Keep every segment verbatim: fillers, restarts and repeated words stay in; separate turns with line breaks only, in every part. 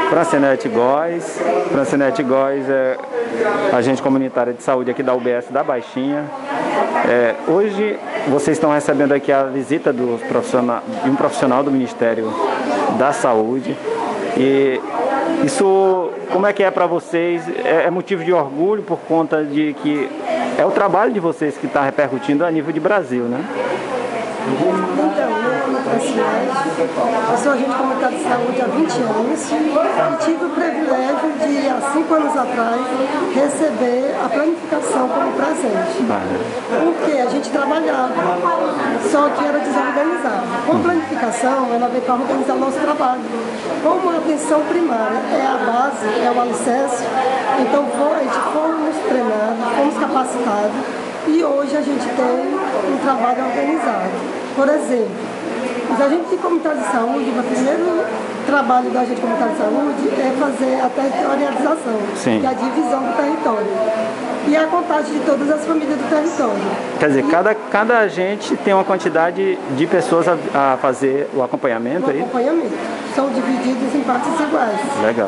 Francinete Góes. Francinete Góes é agente comunitária de saúde aqui da U B S da Baixinha. É, hoje vocês estão recebendo aqui a visita do profissional, de um profissional do Ministério da Saúde. E isso, como é que é para vocês? É, é motivo de orgulho por conta de que é o trabalho de vocês que está repercutindo a nível de Brasil, né?
Então, meu nome é Francinete, eu sou agente comunitário de saúde há vinte anos e tive o privilégio de, há cinco anos atrás, receber a planificação como presente. Porque a gente trabalhava, só que era desorganizado. Com planificação, ela veio para organizar o nosso trabalho. Como a atenção primária é a base, é o alicerce, então a gente fomos treinados, fomos capacitados, e hoje a gente tem um trabalho organizado. Por exemplo, os agentes de comunitário de saúde, o primeiro trabalho do agente comunitário de saúde é fazer a territorialização,
Sim.
que é a divisão do território, e a contagem de todas as famílias do território.
Quer dizer,
e,
cada, cada agente tem uma quantidade de pessoas a, a fazer o acompanhamento aí?
O acompanhamento. São divididos em partes iguais.
Legal.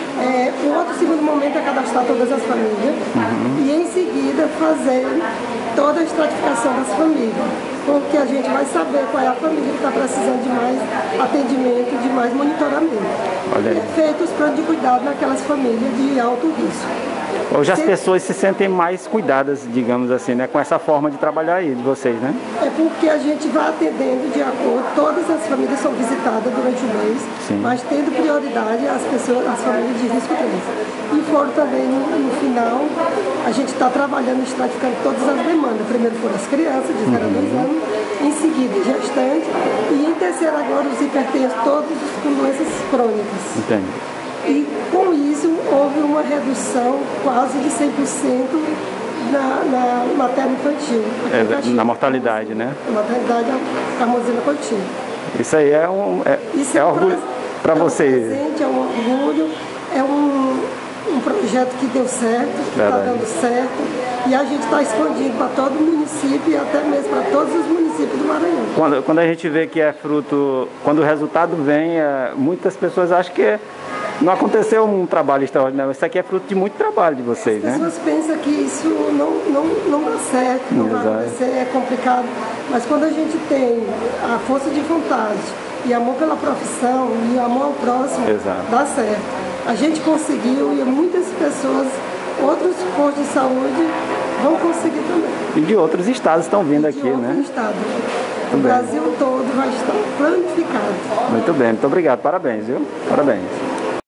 É, o outro segundo momento é cadastrar todas as famílias, uhum. e em seguida fazer toda a estratificação das famílias, porque a gente vai saber qual é a família que está precisando de mais atendimento, de mais monitoramento.
Olha aí.
É feito os planos de cuidado naquelas famílias de alto risco.
Hoje as
Se...
pessoas se sentem mais cuidadas, digamos assim, né, com essa forma de trabalhar aí de vocês, né?
É porque a gente vai atendendo de acordo, todas as famílias são visitadas durante o mês, Sim. mas tendo prioridade as pessoas, as famílias de risco três. E foram também no, no final, a gente está trabalhando, estratificando todas as demandas. Primeiro foram as crianças de zero a dois anos, em seguida gestantes, e em terceiro agora os hipertensos, todos com doenças crônicas.
Entendi.
E com isso houve uma redução quase de cem por cento na, na materno-infantil.
É, na mortalidade, né?
Na mortalidade carmozina contínua.
Isso aí é um é,
isso
é
é
orgulho para vocês.
É um presente, é um orgulho, é um, um projeto que deu certo, que está dando certo. E a gente está expandindo para todo o município e até mesmo para todos os municípios do Maranhão.
Quando, quando a gente vê que é fruto, quando o resultado vem, é, muitas pessoas acham que é, não aconteceu um trabalho extraordinário. Isso aqui é fruto de muito trabalho de vocês,
né? As pessoas
né?
pensam que isso não, não, não dá certo, não Exato. vai acontecer, é complicado. Mas quando a gente tem a força de vontade e amor pela profissão e amor ao próximo,
Exato.
dá certo. A gente conseguiu e muitas pessoas, outros postos de saúde vão conseguir também.
E de outros estados estão vindo aqui, né?
Estados. O Brasil todo vai estar planificado.
Muito bem, muito obrigado. Parabéns, viu? Parabéns.